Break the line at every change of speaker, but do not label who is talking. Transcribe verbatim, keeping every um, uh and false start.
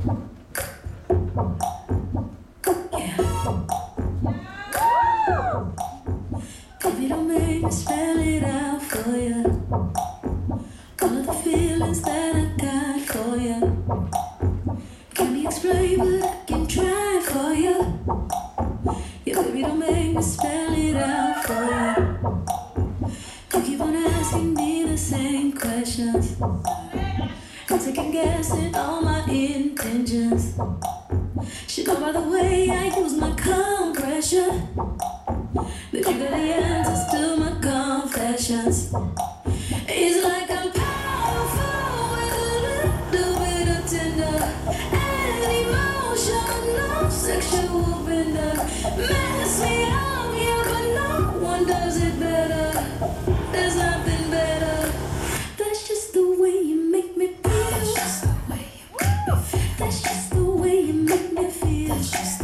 Baby, don't make me spell it out for you. All of the feelings that I got for you. Can't be explained, but I can try for you. Yeah, baby, don't make me spell it out for you. You keep on asking me the same questions. I'm second guessing all my intentions. Should know by the way I use my compression that you got the answers to my confessions. It's like I'm powerful with a little bit of tender and emotional sexual bender. Mess me up, yeah, but no one does it better. There's nothing better. That's just the way you make me feel. That's just the way you make me feel. That's just